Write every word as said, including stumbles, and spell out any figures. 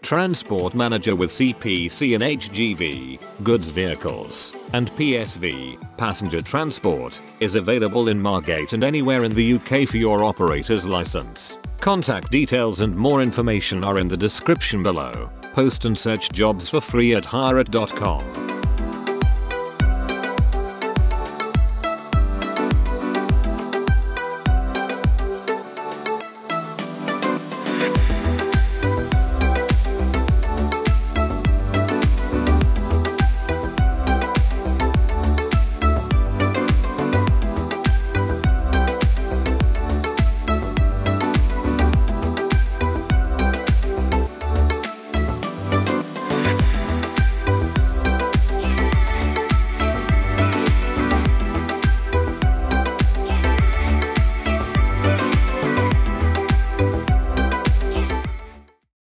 Transport Manager with C P C and H G V, Goods Vehicles, and P S V, Passenger Transport, is available in Margate and anywhere in the U K for your operator's license. Contact details and more information are in the description below. Post and search jobs for free at hire it dot com.